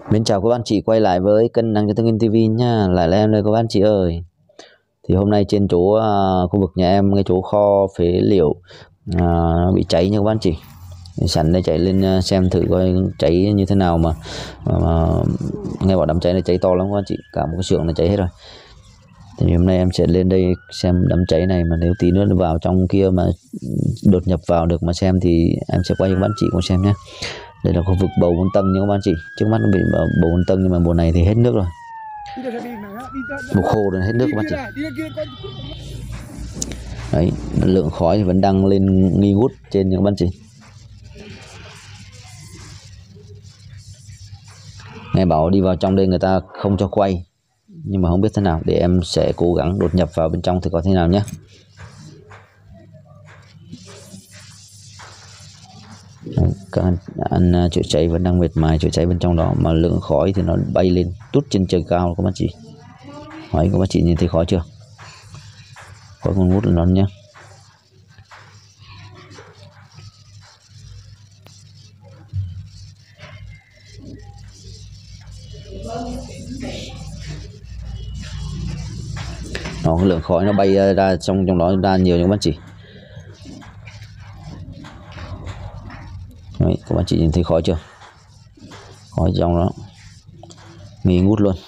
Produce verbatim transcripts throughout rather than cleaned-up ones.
Mến chào các bạn chị quay lại với kênh Năng Cho Thương Yên ti vi nha, lại là em đây các bạn chị ơi. Thì hôm nay trên chỗ uh, khu vực nhà em, cái chỗ kho phế liệu uh, bị cháy nha các bạn chị. Sẵn đây chạy lên uh, xem thử coi cháy như thế nào mà, mà, mà nghe bảo đám cháy này cháy to lắm các bạn chị, cả một cái xưởng này cháy hết rồi. Thì hôm nay em sẽ lên đây xem đám cháy này, mà nếu tí nữa vào trong kia mà đột nhập vào được mà xem thì em sẽ quay cho các bạn chị cùng xem nhé. Đây là khu vực bầu Vân Tân nha các bạn chị. Trước mắt nó bị bầu Vân Tân nhưng mà mùa này thì hết nước rồi. Mùa khô rồi hết nước các bạn chị. Đấy, lượng khói thì vẫn đang lên nghi ngút trên nha các bạn chị. Nghe bảo đi vào trong đây người ta không cho quay, nhưng mà không biết thế nào, để em sẽ cố gắng đột nhập vào bên trong thì có thế nào nhé. Đấy, các anh, anh chữa cháy vẫn đang miệt mài chữa cháy bên trong đó, mà lượng khói thì nó bay lên tút trên trời cao các bạn chị. Đấy, các bạn chị nhìn thấy khói chưa? Khói còn ngút lên nó nhé. Nó cái lượng khói nó bay ra trong trong đó ra nhiều các bạn chị. Đấy, các bạn chị nhìn thấy khói chưa? Khói trong đó nghi ngút luôn.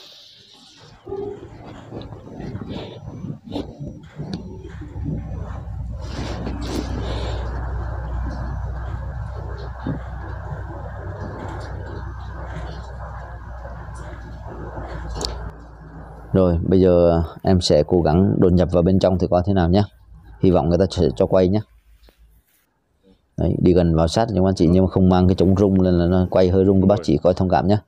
Rồi bây giờ em sẽ cố gắng đột nhập vào bên trong thì có thế nào nhé. Hy vọng người ta sẽ cho quay nhé. Đấy, đi gần vào sát cho các bạn chị, nhưng mà không mang cái chống rung nên là nó quay hơi rung, các bác chị coi thông cảm nhé.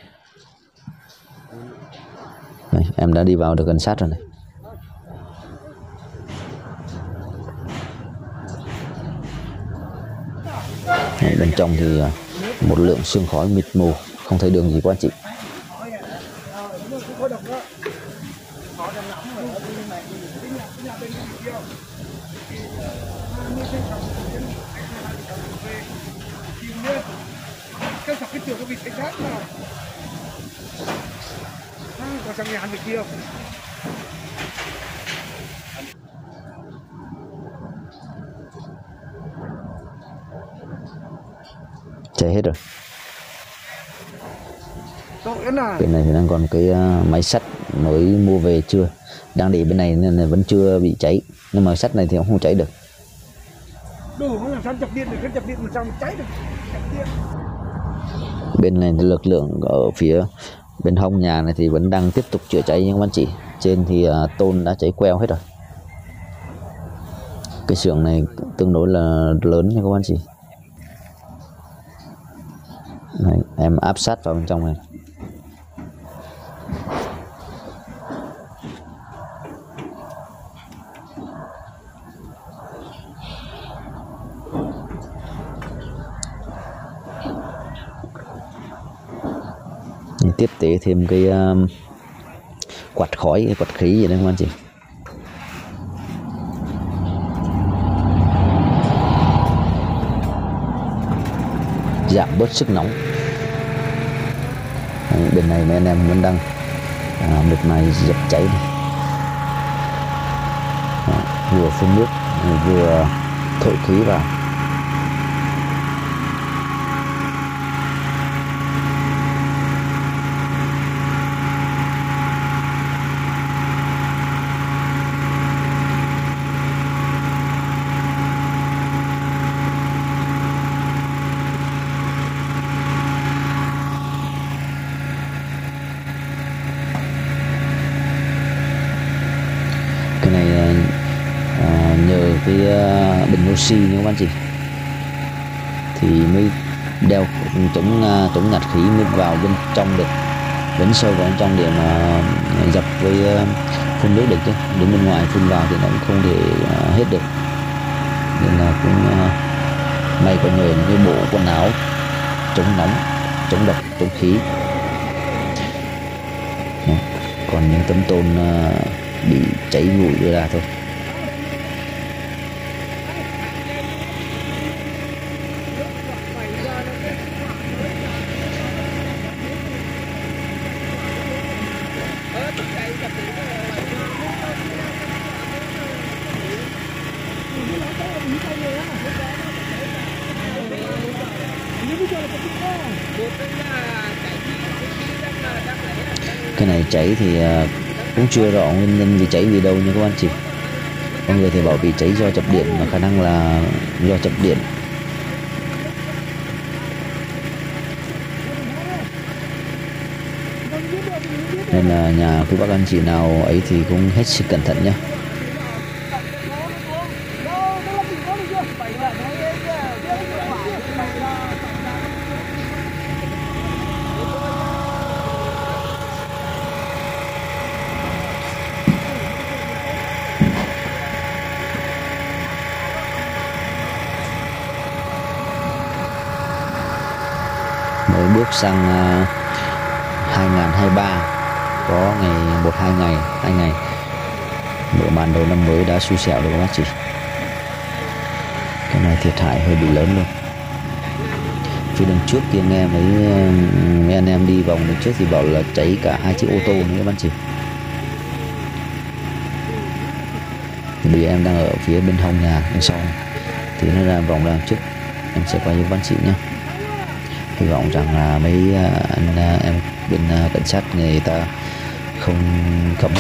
Đây, em đã đi vào được gần sát rồi này. Đấy, bên trong thì một lượng sương khói mịt mù, không thấy đường gì các bạn chị. Cái sọc cái tường có bị cháy rát mà. Có sang nhà ăn việc kia không? Cháy hết rồi. À. Bên này thì đang còn cái máy sắt mới mua về chưa, đang để bên này nên là vẫn chưa bị cháy, nhưng mà sắt này thì không cháy được. Đủ nó làm sao chập điện được, cái chập điện mà sao cháy được. Bên này thì lực lượng ở phía bên hông nhà này thì vẫn đang tiếp tục chữa cháy, nhưng các bạn chị, trên thì uh, tôn đã cháy queo hết rồi. Cái xưởng này tương đối là lớn nha các bạn chị. Này, em áp sát vào bên trong này. Tiếp tế thêm cái uh, quạt khói, cái quạt khí gì đấy các bạn chị. Giảm bớt sức nóng. Đấy, bên này mấy anh em vẫn đang à, miệt mài dập cháy này. Đó, vừa phun nước vừa thổi khí vào. Cái này à, nhờ cái à, bình oxy nha các bạn chị, thì mới đeo chống chống ngạt khí mới vào bên trong được, đánh sâu vào bên trong để mà dập với uh, phun nước được, chứ đứng bên ngoài phun vào thì nó cũng không thể uh, hết được. Nên là cũng uh, may có nhờ những cái bộ quần áo chống nóng, chống độc, chống khí. Đó. Còn những tấm tôn uh, bị cháy bụi đưa ra thôi. Cái này cháy thì cũng chưa rõ nguyên nhân vì cháy vì đâu nha các anh chị. Có người thì bảo bị cháy do chập điện, mà khả năng là do chập điện. Nên là nhà quý bác anh chị nào ấy thì cũng hết sức cẩn thận nhé. Mới bước sang uh, hai nghìn không trăm hai mươi ba, có ngày một hai ngày hai ngày mở màn đầu năm mới đã xui xẻo rồi các bác chị. Cái này thiệt hại hơi bị lớn luôn. Phía đằng trước kia nghe mấy, mấy anh em đi vòng đằng trước thì bảo là cháy cả hai chiếc ô tô nữa các bác chị. Bây giờ em đang ở phía bên hông nhà đằng sau thì nó ra vòng đằng trước, em sẽ quay cho các bác chị nhé. Hy vọng rằng là mấy anh em bên cảnh sát người ta không cấm.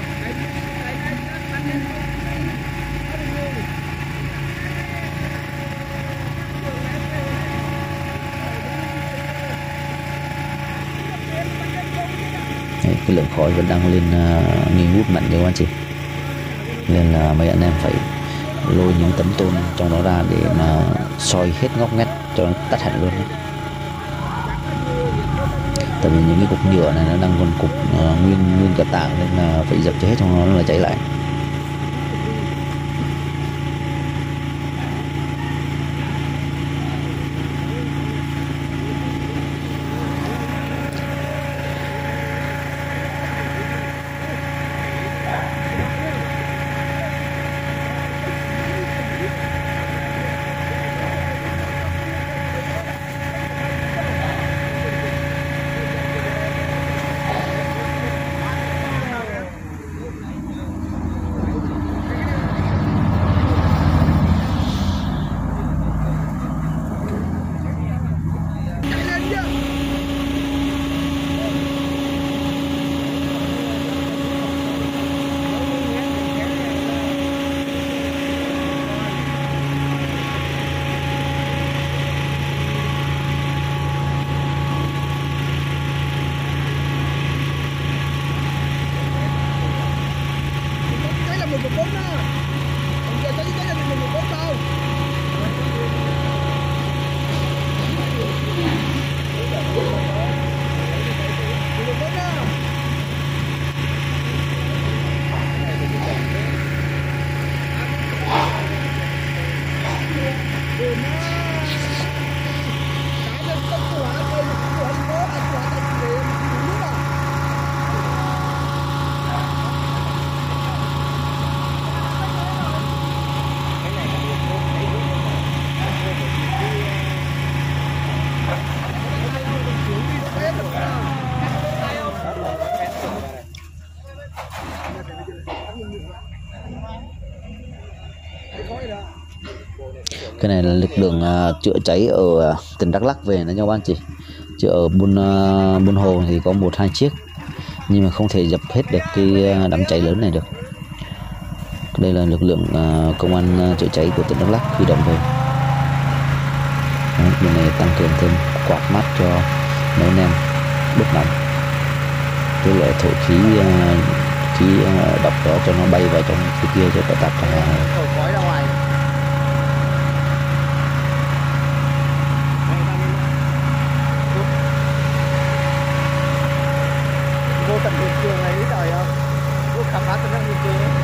Đấy, cái lượng khói vẫn đang lên uh, nghi ngút mạnh các anh chị, nên là mấy anh em phải lôi những tấm tôn trong đó ra để mà soi hết ngóc ngách cho nó tắt hẳn luôn. Tại vì những cái cục nhựa này nó đang còn cục uh, nguyên nguyên cả tảng, nên là phải dập cho hết trong nó là cháy lại. Cái này là lực lượng uh, chữa cháy ở uh, tỉnh Đắk Lắk về nữa nha các anh chị. Chứ ở Buôn uh, Buôn Hồ thì có một hai chiếc, nhưng mà không thể dập hết được cái uh, đám cháy lớn này được. Đây là lực lượng uh, công an uh, chữa cháy của tỉnh Đắk Lắk huy động về. Đấy, bên này tăng cường thêm quạt mát cho mấy anh em bớt nóng, với lại thổi khí uh, khí uh, độc đó cho nó bay vào trong cái kia cho cả tạt ra. Thổi khói ra ngoài. Vô tận hiện trường này trời ơi, vô khám phá tận hiện trường ấy.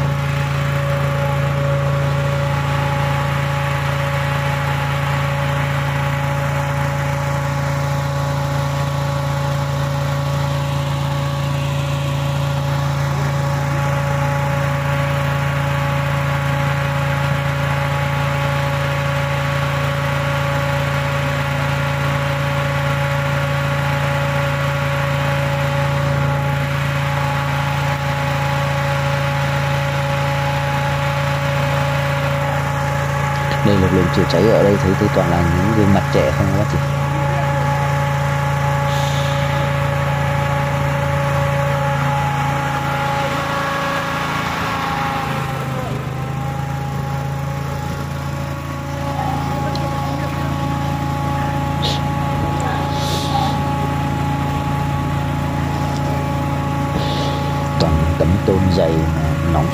Đây lực lượng chữa cháy ở đây thấy thấy toàn là những gương mặt trẻ không các chị.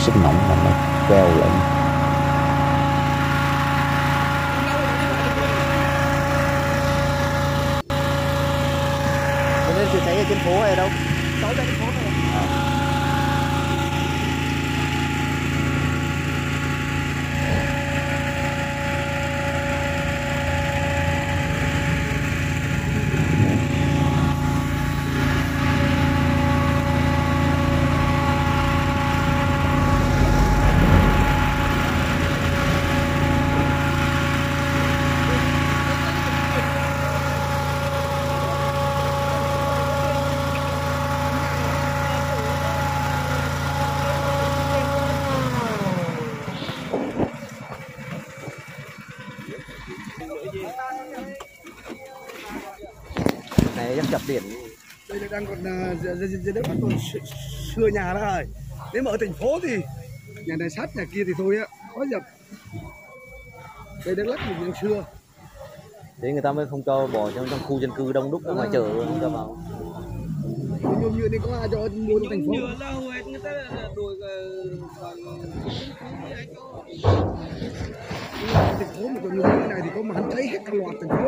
sức nóng là nó queo lên. Cho nên chữa cháy ở trên phố hay đâu? Cháy trên phố này. Này chắc chập điện. Đây đang còn dưới đất còn xưa nhà đó rồi. Nếu mà ở thành phố thì nhà này sát nhà kia thì thôi á, khó dập. Đây Đắk Lắk thìยังxưa. Thế người ta mới không cho bỏ trong trong khu dân cư đông đúc ở ngoài chợ không cho vào. Nhiều như này có ai cho mua trong thành phố. Thành phố mà còn như thế này thì có mà hắn cháy hết cả loạt thành phố.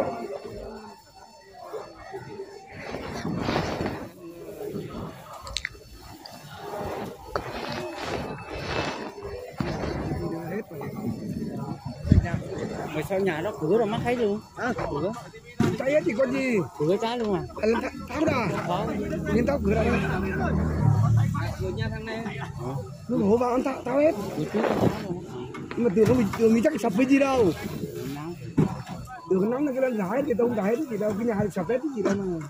Mày sao nhà đó cửa rồi mắt thấy luôn. À, cửa cháy hết thì có gì, Cửa cháy luôn à? à lên tháo ra nhưng tao cửa ra đây Cửa nhà thằng này. nó đổ vào ăn tháo, tháo hết nhưng mà tường không bị tường thì chắc sập với gì đâu, tường nóng là cái lên giải thì tôi không giải gì đâu, cái nhà sập hết cái gì đâu mà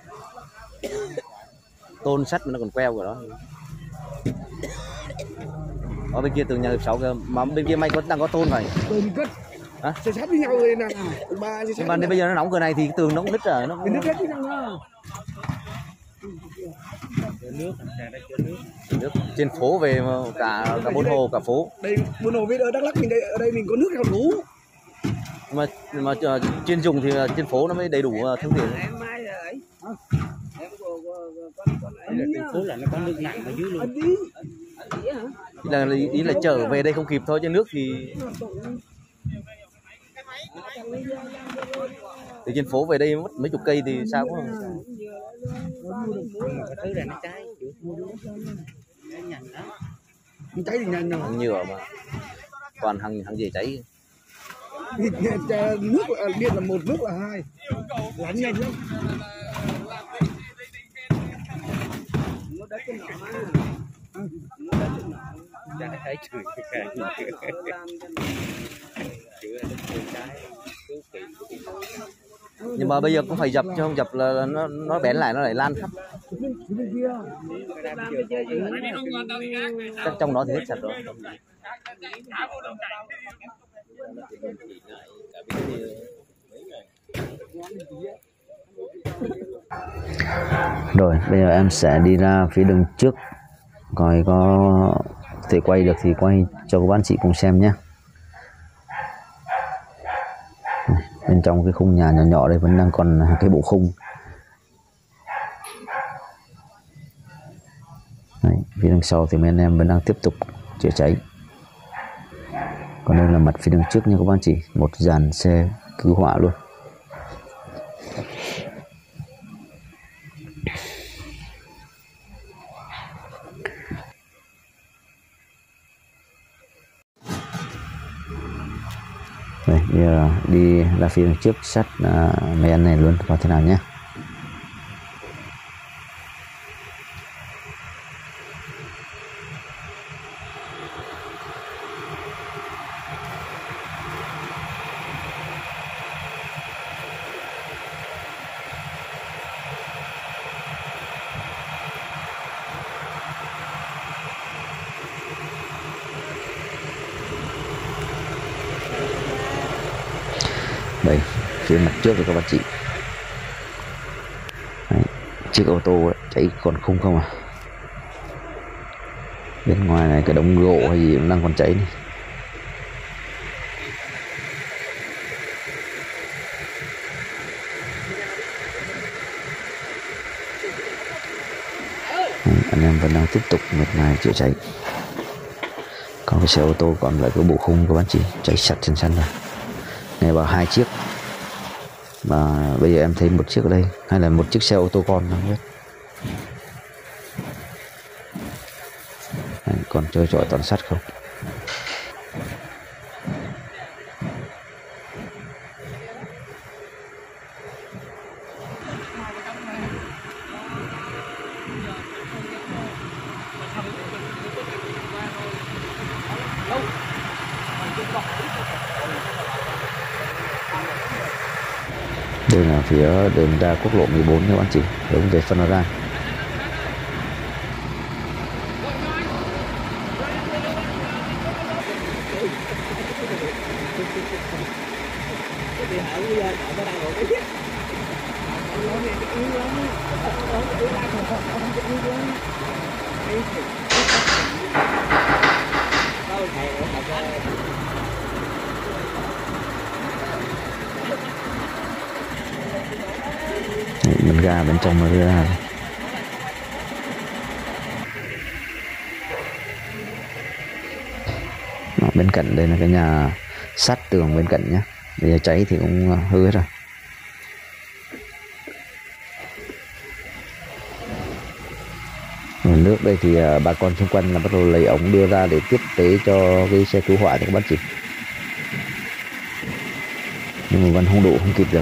Tôn sắt mà nó còn queo rồi đó. Ở bên kia tường nhà sáu cơ mà bên kia may có đang có tôn này. tường cất Hả? sẽ sát với nhau rồi nè, ba sẽ sát. Nhưng mà đến bây giờ nó nóng cửa này thì cái tường nó cũng nứt rồi, nó thì nứt hết cái nhau Nước, nước. nước trên phố về mà cả cả bốn hồ cả phố. đây buôn hồ biết ở Đắk Lắk mình đây, ở đây mình có nước nào đủ. mà mà chuyên dùng thì trên phố nó mới đầy đủ thiếu tiền. Em mai rồi. Em có con thành phố là nó có nước nặng ở dưới luôn. Anh đi. Ý là ý là trở về đây không kịp thôi chứ nước thì từ trên phố về đây mất mấy chục cây thì sao quá. Cái thứ này nó cháy, nó nhanh đó. Nó cháy thì nhanh rồi. Hàng nhựa mà toàn hàng hàng gì cháy. Nước là điện là một, nước là hai, lạnh nhanh lắm. Nó đất cái nọ Đã thấy chửi cái Nhưng mà bây giờ cũng phải dập chứ không dập là nó nó bén lại nó lại lan khắp. Chắc trong đó thì hết sạch rồi. Rồi bây giờ em sẽ đi ra phía đường trước, coi có thể quay được thì quay cho các bạn chị cùng xem nhé. Bên trong cái khung nhà nhỏ nhỏ đây vẫn đang còn cái bộ khung. Đấy, phía đằng sau thì mấy anh em vẫn đang tiếp tục chữa cháy. Còn đây là mặt phía đằng trước nha các bạn chị, một dàn xe cứu hỏa luôn. Đây, bây giờ đi ra phía trước sát à, mấy anh này luôn coi thế nào nhé. Đây, phía mặt trước thì các bạn chị. Đấy, chiếc ô tô ấy, cháy còn khung không à. Bên ngoài này cái đống gỗ hay gì cũng đang còn cháy này. Đấy, anh em vẫn đang tiếp tục miệt mài chữa cháy. Còn cái xe ô tô còn lại cái bộ khung các bạn chị cháy sạch trên sân rồi. Này vào hai chiếc, và bây giờ em thấy một chiếc ở đây, hay là một chiếc xe ô tô con không biết. Đấy, còn chơi trọi toàn sắt không. Đây là phía đường ra quốc lộ mười bốn các bạn chị, hướng về Phan Rang. Mình ra bên trong nó ra. Đó, bên cạnh đây là cái nhà sắt tường bên cạnh nhé. Bây giờ cháy thì cũng hư hết rồi. Nước đây thì bà con xung quanh là bắt đầu lấy ống đưa ra để tiếp tế cho cái xe cứu hỏa cho các bác chị. Nhưng mà vẫn không đủ, không kịp được.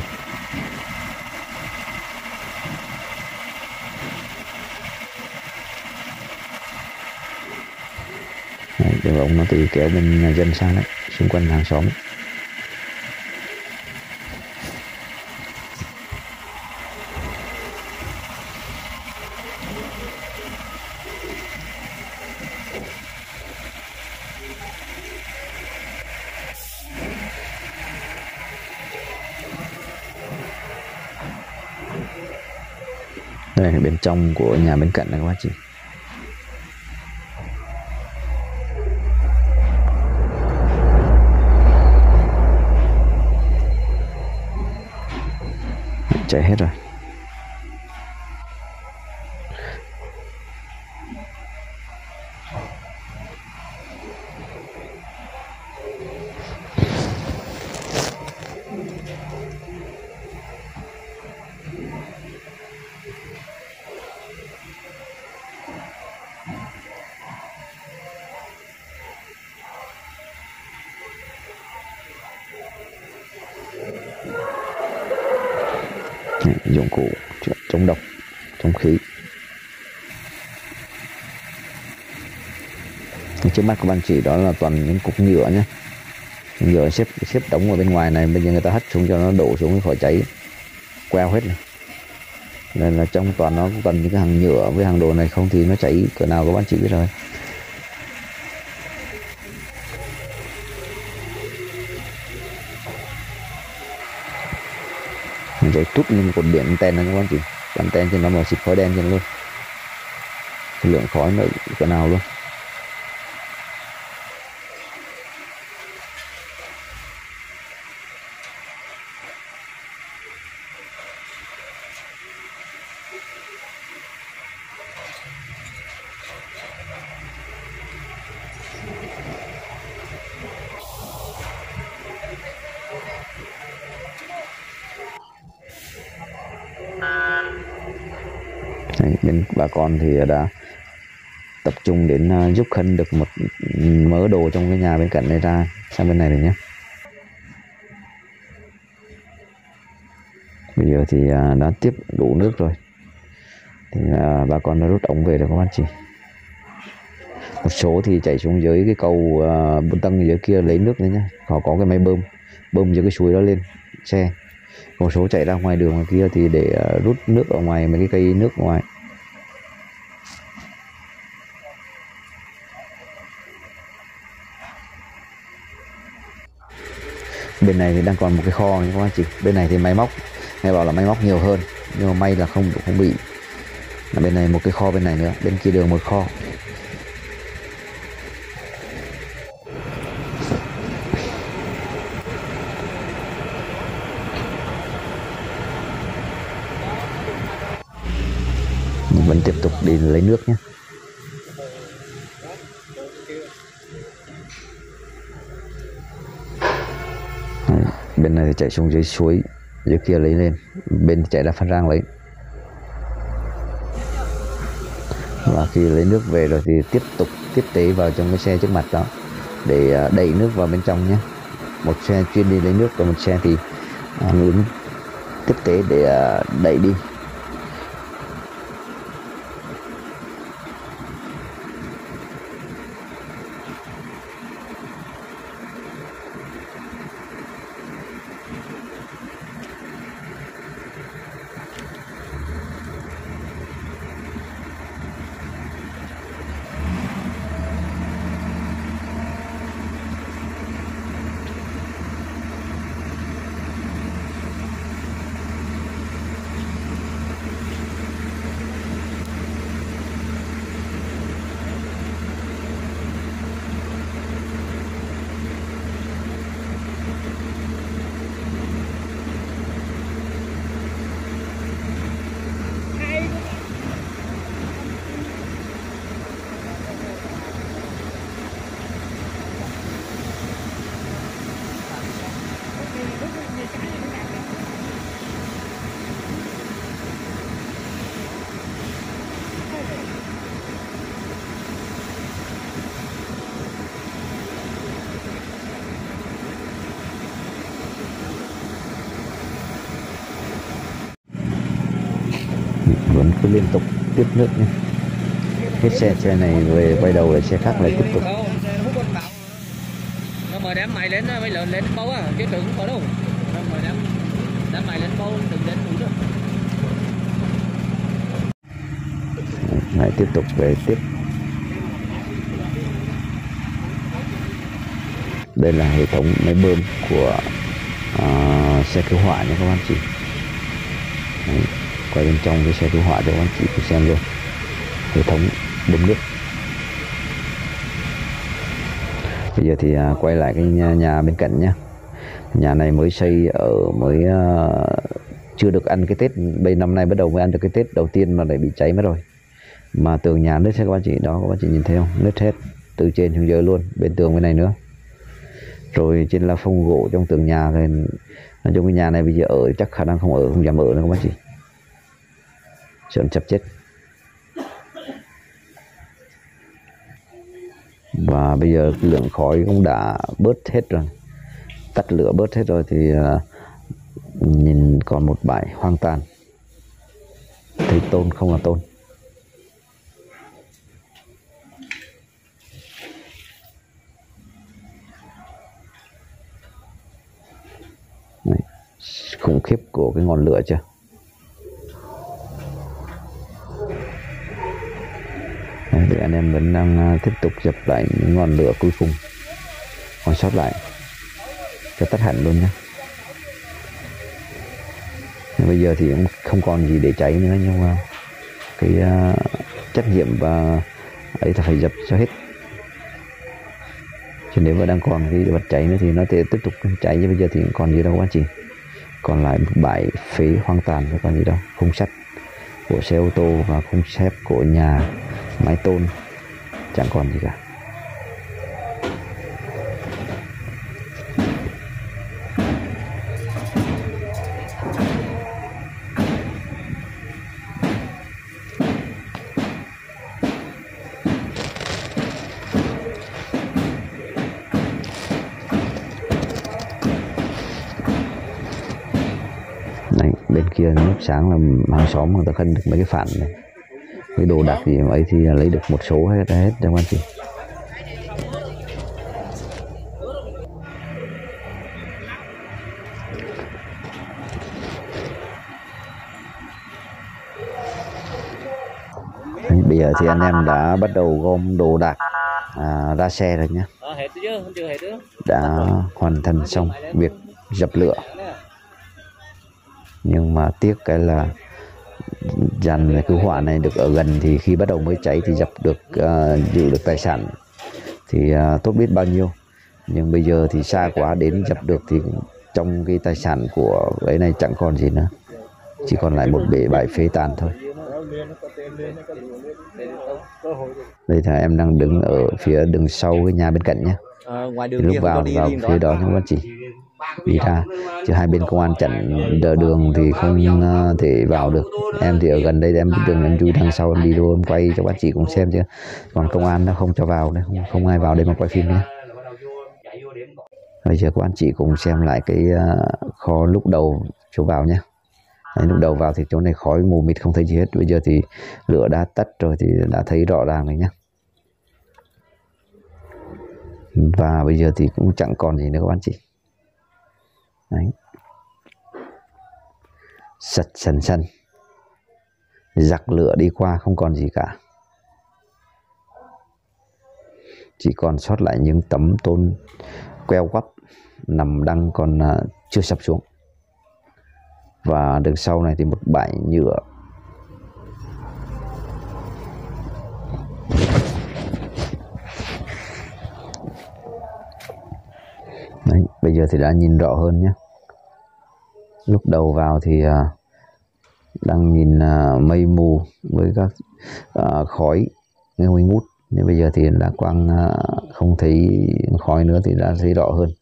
Đấy, đường ống nó tự kéo bên nhà dân sang đấy, xung quanh hàng xóm. Đây là bên trong của nhà bên cạnh này các bác chị. Cháy hết rồi. Dụng cụ chống độc, chống khí. Trước mắt của bạn chị đó là toàn những cục nhựa nhé. Nhựa xếp xếp đóng ở bên ngoài này, bây giờ người ta hất xuống cho nó đổ xuống khỏi cháy, queo hết này. Nên là trong toàn nó toàn những cái hàng nhựa với hàng đồ này, không thì nó cháy cỡ nào các bạn chị biết rồi. Cháy tút như một cột điện anten này các bạn chị, anten trên nó màu xịt khói đen trên luôn, cái lượng khói nó cỡ nào luôn. Đấy, bên bà con thì đã tập trung đến giúp khấn được một mớ đồ trong cái nhà bên cạnh này ra sang bên này rồi nhé. Bây giờ thì đã tiếp đủ nước rồi, thì bà con đã rút ống về rồi các bác chị. Một số thì chạy xuống dưới cái cầu uh, bê tông dưới kia lấy nước đấy nhá, họ có cái máy bơm bơm dưới cái suối đó lên xe. Một số chạy ra ngoài đường ngoài kia thì để uh, rút nước ở ngoài mấy cái cây nước ngoài. Bên này thì đang còn một cái kho các bác chị. Bên này thì máy móc, nghe bảo là máy móc nhiều hơn, nhưng mà may là không không bị. Là bên này một cái kho, bên này nữa, bên kia đường một kho. Vẫn tiếp tục đi lấy nước nhé. Bên này thì chạy xuống dưới suối, dưới kia lấy lên, bên chạy ra Phan Rang lấy. Và khi lấy nước về rồi thì tiếp tục tiếp tế vào trong cái xe trước mặt đó để đẩy nước vào bên trong nhé. Một xe chuyên đi lấy nước và một xe thì hướng tiếp tế để đẩy đi. Vẫn cứ liên tục tiếp nước nhé. Hết xe xe này về quay đầu lại xe khác lại tiếp tục. Nó mời đám mày lên mấy lợn lên bấu à, chứ tưởng có đâu. Nó mời đám đám mày lên bấu đừng đến đủ nữa. Lại tiếp tục về tiếp. Đây là hệ thống máy bơm của uh, xe cứu hỏa nha các bạn chị. Đấy, quay bên trong cái xe cứu hỏa cho các bạn chị xem luôn hệ thống bơm nước. Bây giờ thì uh, quay lại cái nhà, nhà bên cạnh nhá. Nhà này mới xây ở mới uh, chưa được ăn cái Tết, bây năm nay bắt đầu mới ăn được cái Tết đầu tiên mà lại bị cháy mất rồi. Mà tường nhà nứt hết các bạn chị, đó các bạn chị nhìn thấy không, nứt hết từ trên xuống dưới luôn, bên tường bên này nữa. Rồi trên là phông gỗ trong tường nhà, thì nói chung cái nhà này bây giờ ở chắc khả năng không ở, không dám ở nữa các bạn chị, sợ chập chết. Và bây giờ cái lượng khói cũng đã bớt hết rồi, tắt lửa bớt hết rồi thì uh, nhìn còn một bãi hoang tàn, thấy tôn không là tôn. Đấy, khủng khiếp của cái ngọn lửa chưa. Đấy, thì anh em vẫn đang tiếp tục dập lại những ngọn lửa cuối cùng còn sót lại cho tắt hẳn luôn nhé. Bây giờ thì cũng không còn gì để cháy nữa, nhưng mà cái uh, trách nhiệm và ấy là phải dập cho hết. Chứ nếu mà đang còn cái vật cháy nữa thì nó sẽ tiếp tục cháy, chứ bây giờ thì còn gì đâu các anh chị. Còn lại một bãi phế hoang tàn, chứ còn gì đâu. Khung sắt của xe ô tô và khung thép của nhà máy tôn chẳng còn gì cả. Đấy, bên kia lúc sáng là hàng xóm người ta khân được mấy cái phản này, cái đồ đạc gì ấy thì lấy được một số hết hết cho anh chị. Đấy, bây giờ thì anh em đã bắt đầu gom đồ đạc à, ra xe rồi nhé, đã hoàn thành xong việc dập lửa. Nhưng mà tiếc cái là dàn cứu hỏa này được ở gần thì khi bắt đầu mới cháy thì dập được, uh, giữ được tài sản thì uh, tốt biết bao nhiêu. Nhưng bây giờ thì xa quá, đến dập được thì trong cái tài sản của ấy này chẳng còn gì nữa, chỉ còn lại một bể bãi phế tàn thôi. Đây là em đang đứng ở phía đường sau cái nhà bên cạnh nhé. À, ngoài đường lúc kia vào vào phía đó các bạn chị. đi ra, chứ hai bên công an chặn đờ đường thì không uh, thể vào được. Em thì ở gần đây em đường em chui đằng sau em đi đô em quay cho bác chị cùng xem, chứ còn công an nó không cho vào đấy, không, không ai vào đây mà quay phim nhé. Bây giờ các anh chị cùng xem lại cái uh, kho lúc đầu chỗ vào nhé. Đấy, lúc đầu vào thì chỗ này khói mù mịt không thấy gì hết. Bây giờ thì lửa đã tắt rồi thì đã thấy rõ ràng rồi nhé. Và bây giờ thì cũng chẳng còn gì nữa các anh chị. Đấy. Sạch sần sần, giặc lửa đi qua không còn gì cả, chỉ còn sót lại những tấm tôn queo quắp nằm đăng còn uh, chưa sập xuống. Và đằng sau này thì một bãi nhựa. Đấy, bây giờ thì đã nhìn rõ hơn nhé. Lúc đầu vào thì uh, đang nhìn uh, mây mù với các uh, khói nghi ngút, nhưng bây giờ thì đã quang uh, không thấy khói nữa thì đã thấy rõ hơn.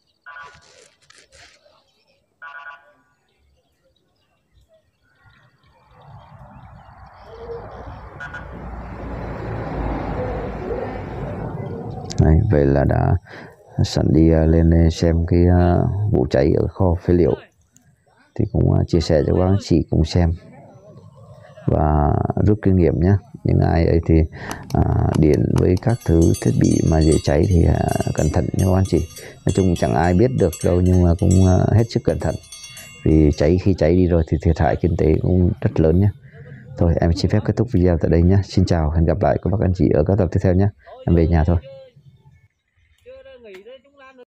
Đấy, vậy là đã sẵn đi uh, lên xem cái uh, vụ cháy ở kho phế liệu thì cũng uh, chia sẻ cho các anh chị cùng xem và rút kinh nghiệm nhé. Những ai ấy thì uh, điện với các thứ thiết bị mà dễ cháy thì uh, cẩn thận nha các anh chị. Nói chung chẳng ai biết được đâu, nhưng mà cũng uh, hết sức cẩn thận, vì cháy khi cháy đi rồi thì thiệt hại kinh tế cũng rất lớn nhé. Thôi em xin phép kết thúc video tại đây nhé. Xin chào, hẹn gặp lại các bác anh chị ở các tập tiếp theo nhé. Em về nhà thôi.